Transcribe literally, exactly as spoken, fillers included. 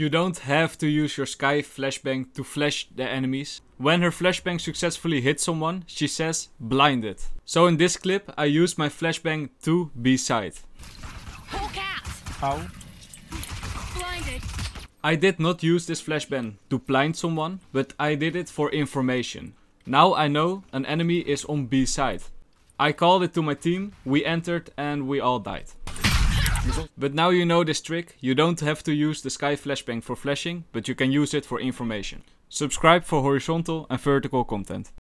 You don't have to use your SKYE flashbang to flash the enemies. When her flashbang successfully hits someone, she says blinded. So in this clip, I used my flashbang to B side. How? Blinded. I did not use this flashbang to blind someone, but I did it for information. Now I know an enemy is on B side. I called it to my team, we entered and we all died. But now you know this trick, you don't have to use the SKYE flashbang for flashing, but you can use it for information. Subscribe for horizontal and vertical content.